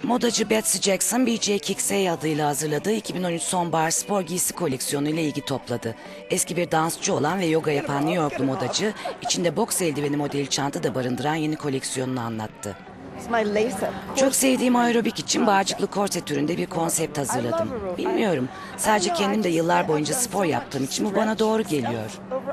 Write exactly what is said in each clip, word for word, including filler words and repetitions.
Modacı Betsy Jackson, B J Kixey adıyla hazırladığı iki bin on üç sonbahar spor giysi koleksiyonu ile ilgi topladı. Eski bir dansçı olan ve yoga yapan New Yorklu modacı, içinde boks eldiveni modeli çanta da barındıran yeni koleksiyonunu anlattı. Çok sevdiğim aerobik için bağcıklı korse türünde bir konsept hazırladım. Bilmiyorum, sadece kendim de yıllar boyunca spor yaptığım için bu bana doğru geliyor.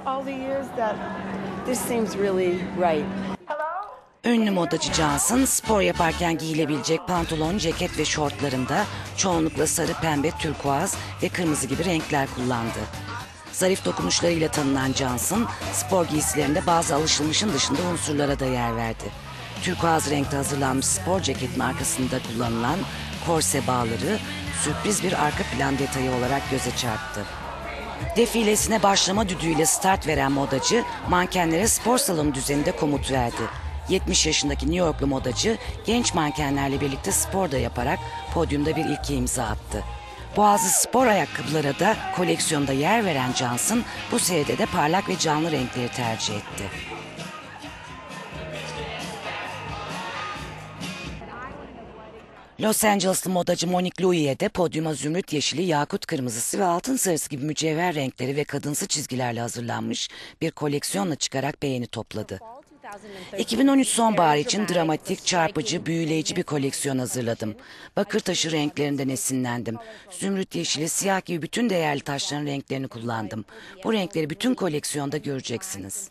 Ünlü modacı Johnson, spor yaparken giyilebilecek pantolon, ceket ve şortlarında çoğunlukla sarı, pembe, turkuaz ve kırmızı gibi renkler kullandı. Zarif dokunuşlarıyla tanınan Johnson, spor giysilerinde bazı alışılmışın dışında unsurlara da yer verdi. Turkuaz renkte hazırlanmış spor ceketin arkasında kullanılan korse bağları sürpriz bir arka plan detayı olarak göze çarptı. Defilesine başlama düdüğüyle start veren modacı, mankenlere spor salonu düzeninde komut verdi. yetmiş yaşındaki New Yorklu modacı, genç mankenlerle birlikte spor da yaparak podyumda bir ilke imza attı. Boğazlı spor ayakkabılara da koleksiyonda yer veren Johnson, bu seride de parlak ve canlı renkleri tercih etti. Los Angeles'lı modacı Monique Louis'e de podyuma zümrüt yeşili, yakut kırmızısı ve altın sarısı gibi mücevher renkleri ve kadınsı çizgilerle hazırlanmış bir koleksiyonla çıkarak beğeni topladı. iki bin on üç sonbaharı için dramatik, çarpıcı, büyüleyici bir koleksiyon hazırladım. Bakır taşı renklerinden esinlendim. Zümrüt yeşili, siyah gibi bütün değerli taşların renklerini kullandım. Bu renkleri bütün koleksiyonda göreceksiniz.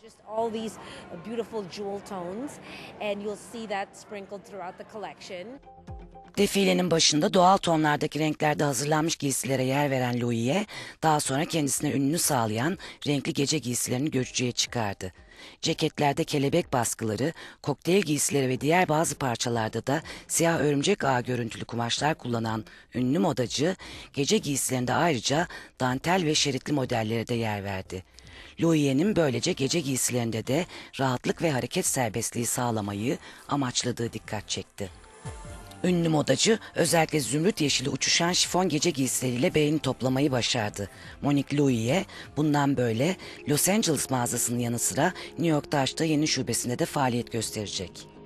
Defilenin başında doğal tonlardaki renklerde hazırlanmış giysilere yer veren Louis'e, daha sonra kendisine ününü sağlayan renkli gece giysilerini görücüye çıkardı. Ceketlerde kelebek baskıları, kokteyl giysileri ve diğer bazı parçalarda da siyah örümcek ağı görüntülü kumaşlar kullanan ünlü modacı, gece giysilerinde ayrıca dantel ve şeritli modellere de yer verdi. Louis'nin böylece gece giysilerinde de rahatlık ve hareket serbestliği sağlamayı amaçladığı dikkat çekti. Ünlü modacı özellikle zümrüt yeşili uçuşan şifon gece giysileriyle beğeni toplamayı başardı. Monique Louis'e bundan böyle Los Angeles mağazasının yanı sıra New York'ta açtığı yeni şubesinde de faaliyet gösterecek.